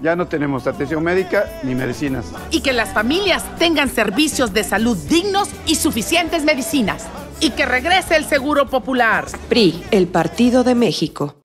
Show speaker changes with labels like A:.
A: Ya no tenemos atención médica ni medicinas.
B: Y que las familias tengan servicios de salud dignos y suficientes medicinas. Y que regrese el Seguro Popular.
C: PRI, el Partido de México.